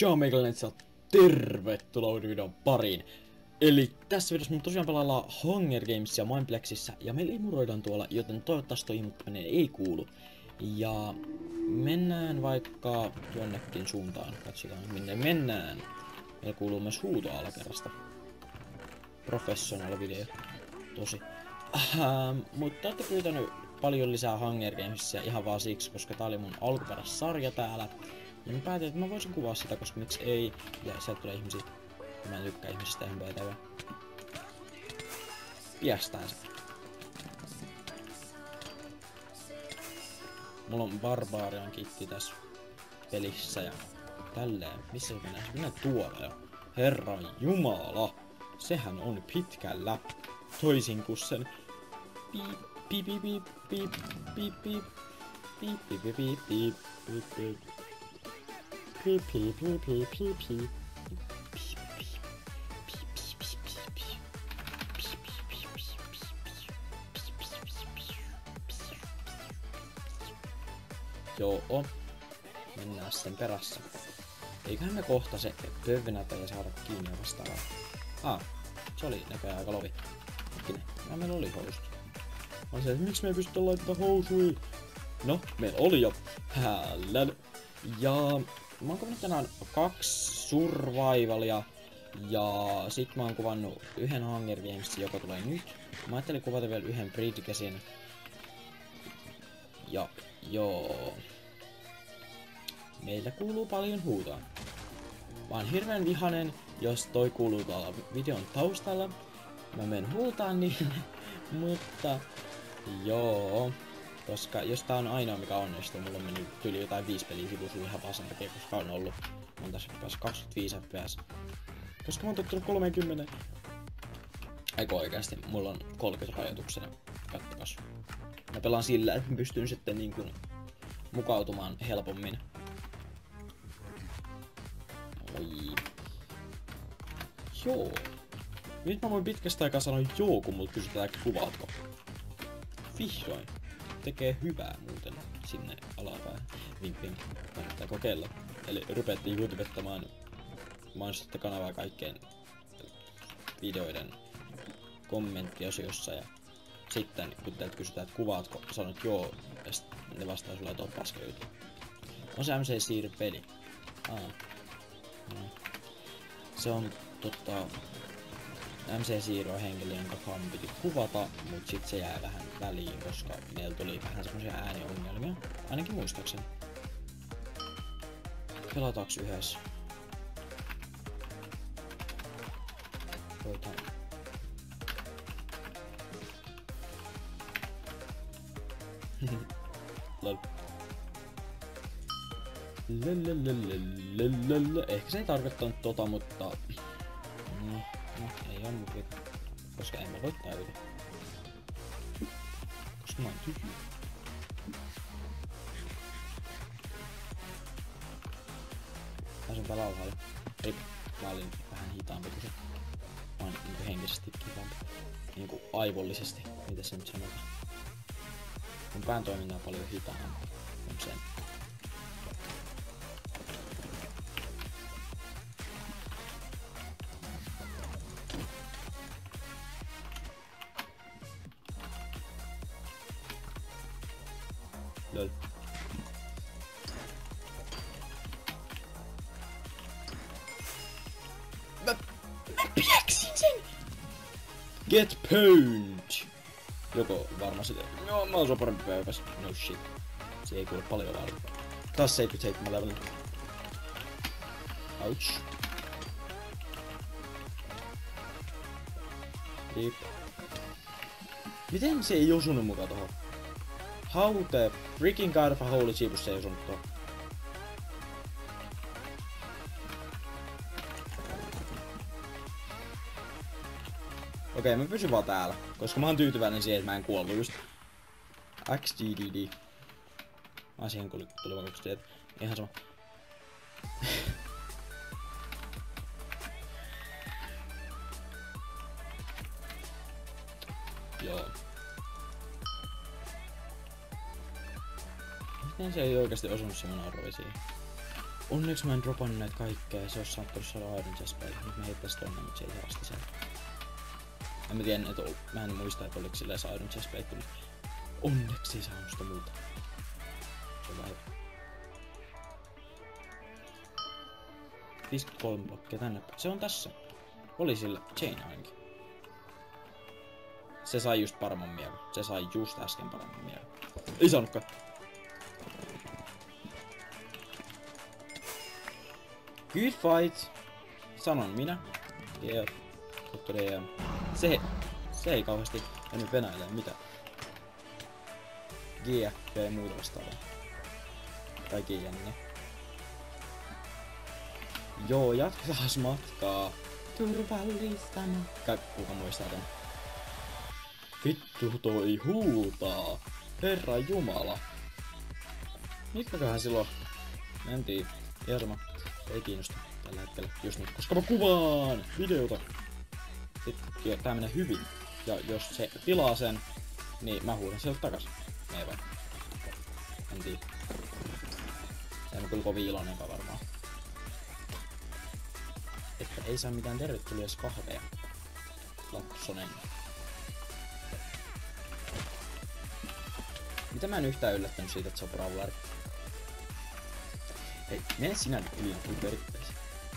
Joo, meikäläinen, tervetuloa uuden videon pariin. Eli tässä videossa me tosiaan pelaillaan Hunger Gamesia Mineplexissä ja me limuroidaan tuolla, joten toivottavasti toi ilmoittaminen ei kuulu. Ja mennään vaikka jonnekin suuntaan, katsotaan minne mennään. Meillä kuuluu myös huuto alakerrasta. Professional video, tosi. Mutta olette pyytänyt paljon lisää Hunger Gamesia ihan vaan siksi, koska tää oli mun alkuperäissarja täällä. Ja mä päätin, että mä voisin kuvaa sitä, koska miksi ei. Ja sieltä tulee ihmisiä. Mä en tykkää ihmisistä ihan BTV. Piestään se. Mulla on Barbarian kitti tässä pelissä ja tälleen. Missä se mennään? Se mennään tuolla jo. Herra Jumala. Sehän on pitkällä. Toisin kuin sen piip piip piip piip piip piip piip piip piip piip piip piip piip piip piip piip piip piip. Joo, mennään sen perässä. Eiköhän me kohta se pövenätä ja saada kiinni ja vastaavaa. Se oli näköjään aika lovi. Hetkinen, meillä oli housut. Mä olisin, että miksi me ei pystytä laittamaan housui? No, meillä oli jo. Hällän. Ja mä oon kuvannut tänään 2 survivalia. Ja sit mä oon kuvannut yhden Hunger Gamesin, joka tulee nyt. Mä ajattelin kuvata vielä yhden Bridgesin. Ja joo. Meillä kuuluu paljon huutoa. Mä oon hirveän vihanen, jos toi kuuluu tuolla videon taustalla. Mä menen huutaan niin, mutta joo. Koska jos tää on ainoa mikä onnistuu, mulla on mennyt yli jotain 5 peliä sivusuun ihan vaan sen takia, koska on ollut. Mä oon tässä päässä 25 fps. Koska mä oon tottunut 30. Eikö oikeasti, mulla on 30 rajoituksena. Kattokas. Mä pelaan sillä, että mä pystyn sitten niin kuin mukautumaan helpommin. Oi. Joo. Nyt mä voin pitkästä aikaa sanoa joo, kun multa kysytään, että kuvaatko. Vihdoin. Tekee hyvää muuten sinne alapäähän. Vink vink. Kannattaa kokeilla. Eli rupeattiin YouTubettamaan mainostatte kanavaa kaikkeen videoiden kommenttiosiossa ja sitten kun teiltä kysytään, että kuvaatko, sanot joo, ja sitten ne vastaa sulle, että on paska juttu. On se MC Siir peli. Se on MC Siir on henkilö, jonka fan piti kuvata, mut sit se jää vähän väliin, koska meillä tuli vähän semmosia ääniongelmia. Ainakin muistaakseni. Pelataanko yhdessä? Koitaan. Lol. Ehkä se ei tarkoittanut mutta... No, ei oo mun vika. Koska en mä voi tajuta. Koska mä oon tyhjä. Pääsenpä lauhalle. Ei, mä olin vähän hitaampi kuin se. Mä oon niinku henkisesti hitaampi. Niinku aivollisesti, mitä se nyt sanotaan. Mun pään toiminta on paljon hitaampi. On sen. Lol. Mä pieksin sen! Get pwned! Joko varmasti. Joo, mä oon parempi päivässä. No shit. Se ei kuule paljon vaan. Taas 77 levelin. Ouch. Rip. Miten se ei osunut mukaan tohon? How the freaking god of a holy jeepus se ei osunut tohon? Okei, mä pysyn vaan täällä, koska mä oon tyytyväinen siihen, että mä en kuollut just. XDDD. Siihen tuli vaan 2 teet. Ihan sama. Joo. Miten se ei oikeesti osunut se mun arvoi siihen? Onneksi mä en dropannut näitä kaikkea, se olisi saattanut saada Iron Chestplate. Nyt mä heittäis tonne, mut se ei saa sitä sieltä. En mä tiedä, että mä en muista, että oliko silleen se Iron Chestplate, mutta onneksi ei saanut sitä muuta. Se on vähän... 53 blokkia tänne. Se on tässä. Oli sillä chain ainakin. Se sai just paremman miekon. Se sai just äsken paremman miekon. Ei saanutkaan. Good fight! Sanon minä. Yeah. Se ei kauheasti mennyt Venäjälle mitään. GFP ja muuta vastaavaa. Tai GN. Joo, jatketaan matkaa. Turvallista matkaa. Kuka muistaa tän? Vittu toi huutaa. Herra Jumala. Mitkäköhän silloin? En tiedä. Ihan sama. Ei kiinnosta tällä hetkellä. Just nyt, koska mä kuvaan videota. Sitten tää menee hyvin. Ja jos se pilaa sen, niin mä huudan sieltä takas. Ei vai. En tiedä. En mä kyllä kovin iloinenkaan varmaan. Että ei saa mitään tervetulias kahveja. Lapsonen. Mitä mä en yhtään yllättänyt siitä, että se on brawleri? Hei, mene sinä nyt yli kuin perkkeisiin.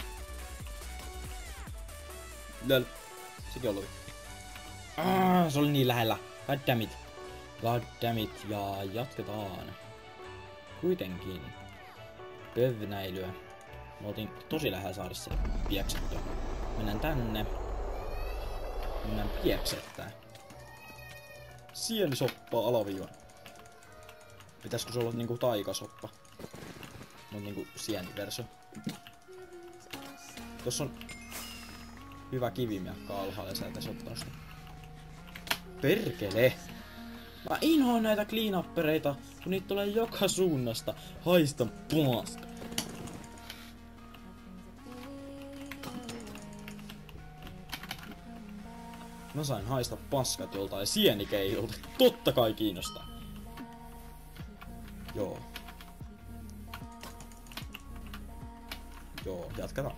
Lol. Sekin on luvi. Se oli niin lähellä. Goddammit. Goddammit. Ja jatketaan. Kuitenkin. Pövnäilyä. Me oltiin tosi lähellä saada se pieksettyä. Mennään tänne. Mennään pieksettää. Sienisoppa alaviiva. Pitäisikö se olla niinku taikasoppa? Mut niinku sieniversio. Tossa on hyvä kivimiakka alhaalla ja sä et edes ottanut sitä. Perkele! Mä inhoan näitä cleanuppereita, kun niitä tulee joka suunnasta. Haista paska. Mä sain haista paskat joltain sienikeilulta. Totta kai kiinnostaa. Joo. Joo, jatketaan.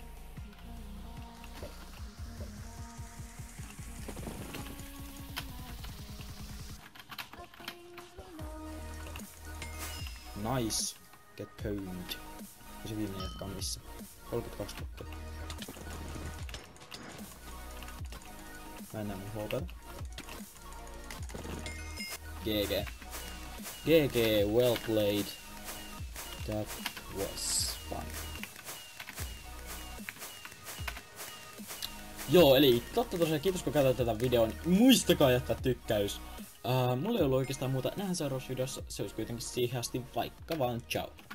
Nice. Get pwned. Ja se viimeinen jatkaa missä? 32 blokkia. Mä en näe mun HP:tä. GG. GG, well played. That was fun. Joo, eli totta tosiaan, kiitos kun katsoit tätä videon. Muistakaa jättää tykkäys. Mulla ei ollut oikeastaan muuta. Nähdään seuraavassa videossa. Se olisi kuitenkin siihen asti. Vaikka vaan, ciao.